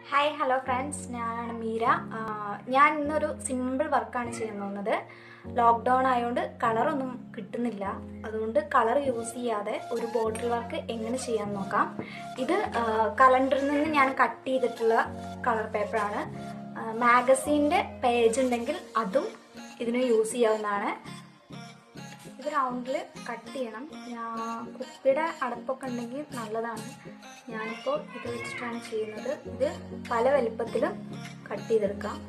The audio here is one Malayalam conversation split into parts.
ഹായ് ഹലോ ഫ്രണ്ട്സ്, ഞാനാണ് മീര. ഞാൻ ഇന്നൊരു സിമ്പിൾ വർക്കാണ് ചെയ്യാൻ പോകുന്നത്. ലോക്ക്ഡൗൺ ആയതുകൊണ്ട് കളറൊന്നും കിട്ടുന്നില്ല, അതുകൊണ്ട് കളർ യൂസ് ചെയ്യാതെ ഒരു ബോട്ടിൽ വർക്ക് എങ്ങനെ ചെയ്യാൻ നോക്കാം. ഇത് കലണ്ടറിൽ നിന്ന് ഞാൻ കട്ട് ചെയ്തിട്ടുള്ള കളർ പേപ്പറാണ്. മാഗസീൻ്റെ പേജ് ഉണ്ടെങ്കിൽ അതും ഇതിന് യൂസ് ചെയ്യാവുന്നതാണ്. ഇത് റൗണ്ടിൽ കട്ട് ചെയ്യണം. കുപ്പിയുടെ അടപ്പൊക്കെ ഉണ്ടെങ്കിൽ നല്ലതാണ്. ഞാനിപ്പോൾ ഇത് വെച്ചിട്ടാണ് ചെയ്യുന്നത്. ഇത് പല വലിപ്പത്തിലും കട്ട് ചെയ്തെടുക്കാം.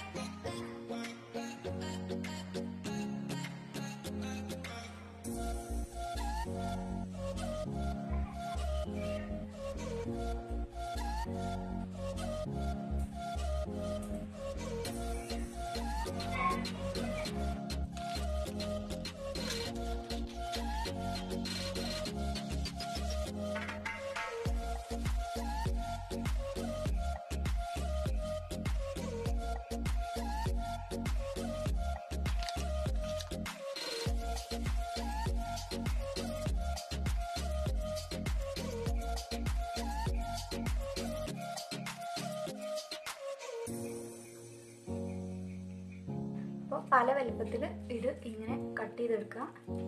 അപ്പോൾ പല വലിപ്പത്തിൽ ഇത് ഇങ്ങനെ കട്ട് ചെയ്തെടുക്കുക.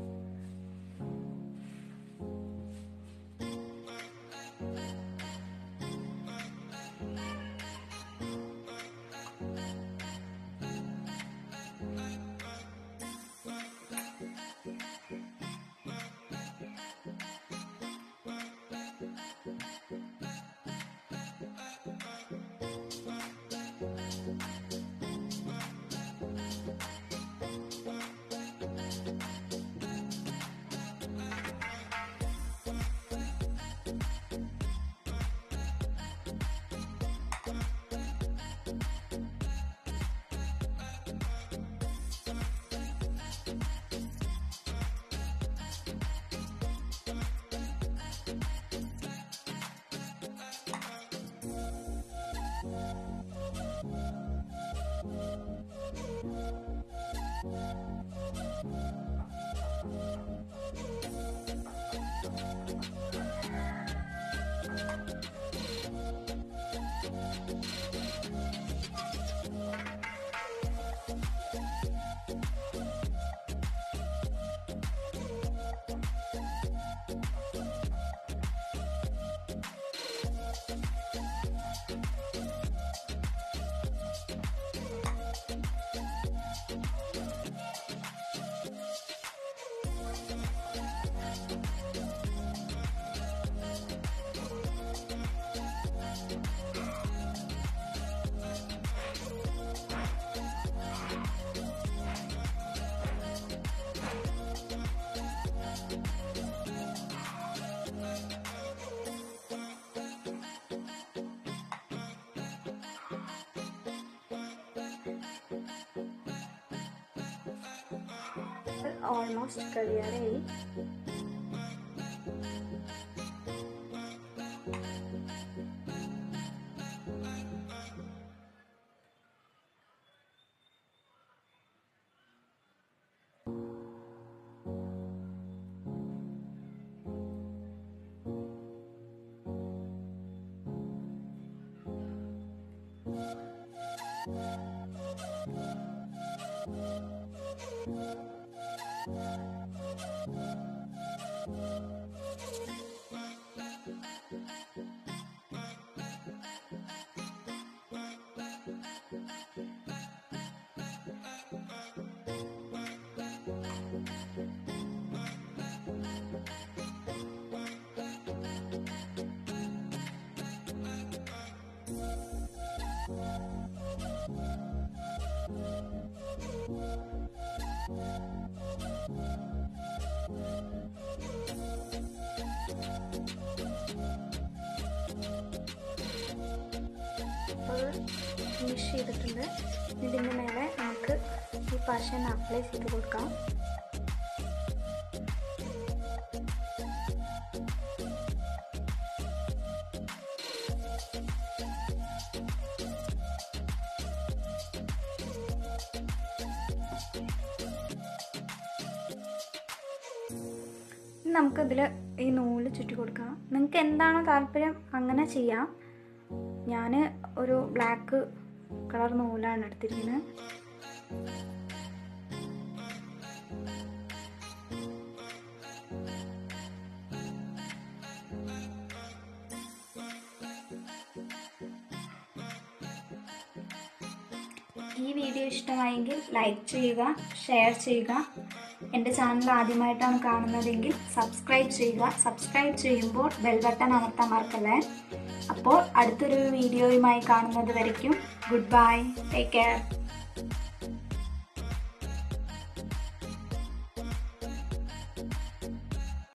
ഓൾമോസ്റ്റ് കഴിയാറായി. ഫിനിഷ് ചെയ്തിട്ടുണ്ട്. ഇതിൻ്റെ മേലെ നമുക്ക് ഈ പശ അപ്ലൈ ചെയ്ത് കൊടുക്കാം. നമുക്കിതിൽ ഈ നൂല് ചുറ്റി കൊടുക്കാം. നിങ്ങൾക്ക് എന്താണോ താല്പര്യം അങ്ങനെ ചെയ്യാം. ഞാൻ ഒരു ബ്ലാക്ക് കളർ നൂലാണ് എടുത്തിരിക്കുന്നത്. ഈ വീഡിയോ ഇഷ്ടമായെങ്കിൽ ലൈക്ക് ചെയ്യുക, ഷെയർ ചെയ്യുക. എൻ്റെ ചാനൽ ആദ്യമായിട്ടാണ് കാണുന്നതെങ്കിൽ സബ്സ്ക്രൈബ് ചെയ്യുക. സബ്സ്ക്രൈബ് ചെയ്യുമ്പോൾ ബെൽ ബട്ടൺ അമർത്താൻ മറക്കല്ലേ. അപ്പോൾ അടുത്തൊരു വീഡിയോയുമായി കാണുന്നത് വരയ്ക്കും ഗുഡ് ബൈ, ടേക്ക് കെയർ.